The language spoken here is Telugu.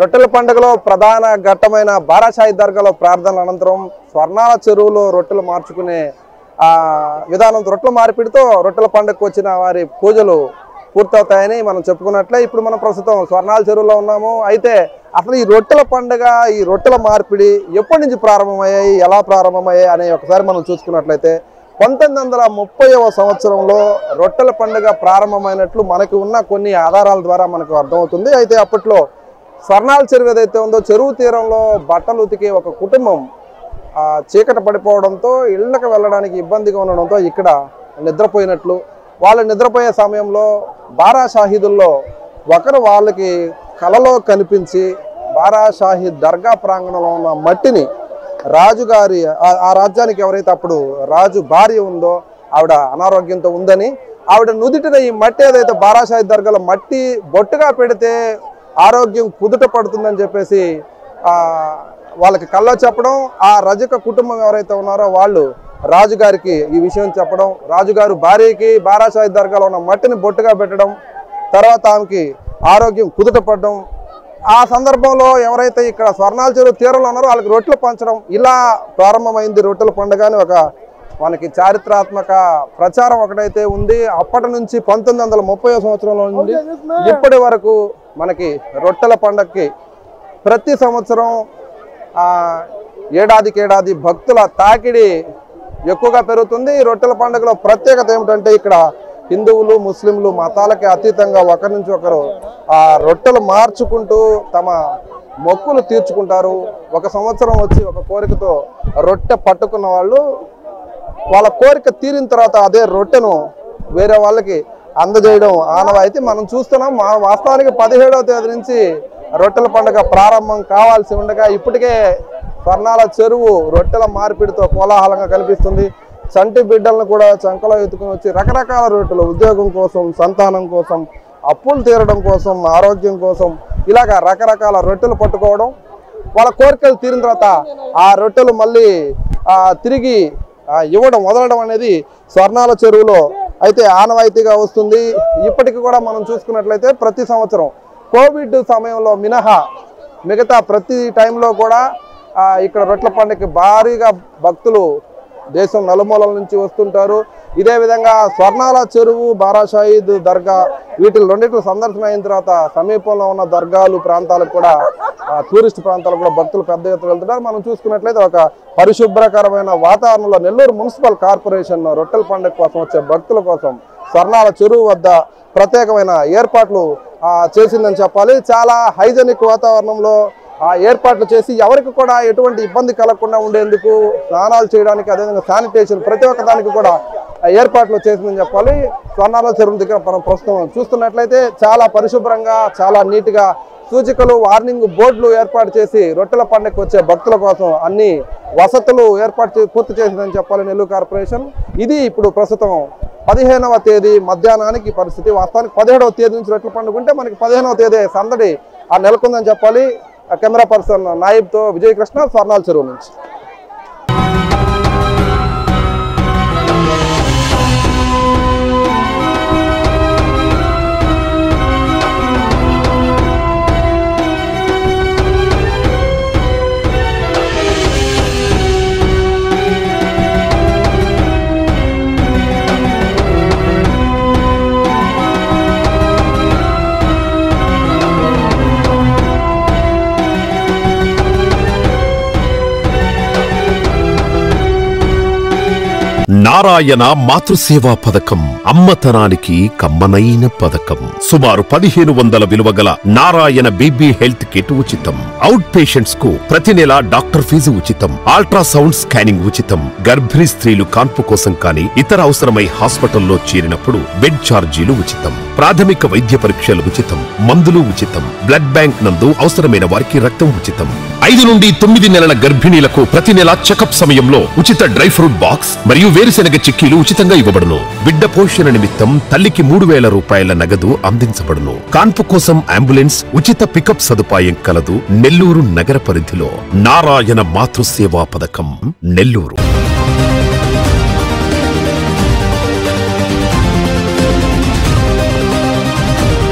రొట్టెల పండుగలో ప్రధాన ఘట్టమైన బారాషాహి దర్గాలో ప్రార్థనల అనంతరం స్వర్ణాల చెరువులో రొట్టెలు మార్చుకునే విధానం, రొట్టెల మార్పిడితో రొట్టెల పండుగకు వచ్చిన వారి పూజలు పూర్తవుతాయని మనం చెప్పుకున్నట్లే ఇప్పుడు మనం ప్రస్తుతం స్వర్ణాల చెరువులో ఉన్నాము. అయితే అసలు ఈ రొట్టెల పండుగ, ఈ రొట్టెల మార్పిడి ఎప్పటి నుంచి ప్రారంభమయ్యాయి, ఎలా ప్రారంభమయ్యాయి అనే ఒకసారి మనం చూసుకున్నట్లయితే 1930వ సంవత్సరంలో రొట్టెల పండుగ ప్రారంభమైనట్లు మనకు ఉన్న కొన్ని ఆధారాల ద్వారా మనకు అర్థమవుతుంది. అయితే అప్పట్లో స్వర్ణాల చెరువు ఏదైతే ఉందో, చెరువు తీరంలో బట్టలు ఉతికే ఒక కుటుంబం చీకటి పడిపోవడంతో ఇళ్లకు వెళ్ళడానికి ఇబ్బందిగా ఉండడంతో ఇక్కడ నిద్రపోయినట్లు, వాళ్ళు నిద్రపోయే సమయంలో బారాషాహీదుల్లో ఒకరు వాళ్ళకి కలలో కనిపించి బారాషాహి దర్గా ప్రాంగణంలో ఉన్న మట్టిని రాజుగారి ఆ రాజ్యానికి ఎవరైతే అప్పుడు రాజు భార్య ఉందో ఆవిడ అనారోగ్యంతో ఉందని, ఆవిడ నుదిటిన ఈ మట్టి ఏదైతే బారాషాహి దర్గాలో మట్టి బొట్టుగా పెడితే ఆరోగ్యం కుదుట పడుతుందని చెప్పేసి వాళ్ళకి కల్లో చెప్పడం, ఆ రజక కుటుంబం ఎవరైతే ఉన్నారో వాళ్ళు రాజుగారికి ఈ విషయం చెప్పడం, రాజుగారు భార్యకి బారాషాహి దర్గాలో ఉన్న మట్టిని బొట్టుగా పెట్టడం, తర్వాత ఆమెకి ఆరోగ్యం కుదుట పడడం. ఆ సందర్భంలో ఎవరైతే ఇక్కడ స్వర్ణాల చెరువు తీరంలో ఉన్నారో వాళ్ళకి రొట్టెలు పంచడం, ఇలా ప్రారంభమైంది రొట్టెల పండుగ అని ఒక మనకి చారిత్రాత్మక ప్రచారం ఒకటైతే ఉంది. అప్పటి నుంచి 1930వ సంవత్సరంలో నుండి ఇప్పటి వరకు మనకి రొట్టెల పండుగకి ప్రతి సంవత్సరం ఏడాదికి భక్తుల తాకిడి ఎక్కువగా పెరుగుతుంది. రొట్టెల పండుగలో ప్రత్యేకత ఏమిటంటే ఇక్కడ హిందువులు ముస్లింలు మతాలకి అతీతంగా ఒకరి నుంచి ఒకరు రొట్టెలు మార్చుకుంటూ తమ మొక్కులు తీర్చుకుంటారు. ఒక సంవత్సరం వచ్చి ఒక కోరికతో రొట్టె పట్టుకున్న వాళ్ళు వాళ్ళ కోరిక తీరిన తర్వాత అదే రొట్టెను వేరే వాళ్ళకి అందజేయడం ఆనవాయితీ మనం చూస్తున్నాం. వాస్తవానికి 17వ తేదీ నుంచి రొట్టెల పండుగ ప్రారంభం కావాల్సి ఉండగా ఇప్పటికే స్వర్ణాల చెరువు రొట్టెల మార్పిడితో కోలాహలంగా కనిపిస్తుంది. చంటి బిడ్డలను కూడా చంకలో ఎత్తుకుని వచ్చి రకరకాల రొట్టెలు, ఉద్యోగం కోసం, సంతానం కోసం, అప్పులు తీరడం కోసం, ఆరోగ్యం కోసం, ఇలాగ రకరకాల రొట్టెలు పట్టుకోవడం, వాళ్ళ కోరికలు తీరిన తర్వాత ఆ రొట్టెలు మళ్ళీ తిరిగి ఇవ్వడం, వదలడం అనేది స్వర్ణాల చెరువులో అయితే ఆనవాయితీగా వస్తుంది. ఇప్పటికి కూడా మనం చూసుకున్నట్లయితే ప్రతి సంవత్సరం కోవిడ్ సమయంలో మినహా మిగతా ప్రతి టైంలో కూడా ఇక్కడ రొట్టెల పండుగకి భారీగా భక్తులు దేశం నలుమూలల నుంచి వస్తుంటారు. ఇదే విధంగా స్వర్ణాల చెరువు, బారాషాహి దర్గా వీటిని రెండింటిని సందర్శన అయిన తర్వాత సమీపంలో ఉన్న దర్గాలు ప్రాంతాలకు కూడా టూరిస్ట్ ప్రాంతాలకు కూడా భక్తులు పెద్ద ఎత్తున వెళ్తుంటారు. మనం చూసుకున్నట్లయితే ఒక పరిశుభ్రకరమైన వాతావరణంలో నెల్లూరు మున్సిపల్ కార్పొరేషన్ రొట్టెల పండుగ కోసం వచ్చే భక్తుల కోసం స్వర్ణాల చెరువు వద్ద ప్రత్యేకమైన ఏర్పాట్లు చేసిందని చెప్పాలి. చాలా హైజెనిక్ వాతావరణంలో ఏర్పాట్లు చేసి ఎవరికి కూడా ఎటువంటి ఇబ్బంది కలగకుండా ఉండేందుకు స్నానాలు చేయడానికి, అదేవిధంగా శానిటేషన్ ప్రతి ఒక్క దానికి కూడా ఏర్పాట్లు చేసిందని చెప్పాలి. స్వర్ణాల చెరువు దగ్గర మనం ప్రస్తుతం చూస్తున్నట్లయితే చాలా పరిశుభ్రంగా, చాలా నీట్గా సూచికలు, వార్నింగ్ బోర్డులు ఏర్పాటు చేసి రొట్టెల పండుగకు వచ్చే భక్తుల కోసం అన్ని వసతులు పూర్తి చేసిందని చెప్పాలి నెల్లూరు కార్పొరేషన్. ఇది ఇప్పుడు ప్రస్తుతం 15వ తేదీ మధ్యాహ్నానికి పరిస్థితి. వాస్తవానికి 17వ తేదీ నుంచి రొట్టెల పండుగ ఉంటే మనకి 15వ తేదీ సందడి నెలకొందని చెప్పాలి. కెమెరా పర్సన్ నాయిబ్తో విజయకృష్ణ, స్వర్ణాల చెరువు నుంచి. నారాయణ మాతృసేవా పథకం అమ్మతనానికి కమ్మనైన పథకం. సుమారు 1500 విలువగల నారాయణ బేబీ హెల్త్ కిట్ ఉచితం. అవుట్ పేషెంట్స్ కు ప్రతి నెల డాక్టర్ ఫీజు ఉచితం. అల్ట్రాసౌండ్ స్కానింగ్ ఉచితం. గర్భిణీ స్త్రీలు కాన్పు కోసం కానీ ఇతర అవసరమై హాస్పిటల్లో చేరినప్పుడు బెడ్ ఛార్జీలు ఉచితం. ప్రాథమిక వైద్య పరీక్షలు ఉచితం. మందులు ఉచితం. బ్లడ్ బ్యాంక్ నందు అవసరమైన వారికి రక్తం ఉచితం. 5 నుండి 9 నెలల గర్భిణీలకు ప్రతి నెల చెకప్ సమయంలో ఉచిత డ్రై ఫ్రూట్ బాక్స్ మరియు వేరుశెనగ చిక్కీలు ఉచితంగా ఇవ్వబడును. బిడ్డ పోషణ నిమిత్తం తల్లికి 3000 రూపాయల నగదు అందించబడును. కాన్పు కోసం అంబులెన్స్ ఉచిత పికప్ సదుపాయం కలదు. నెల్లూరు నగర పరిధిలో నారాయణ మాతృసేవా పథకం, నెల్లూరు.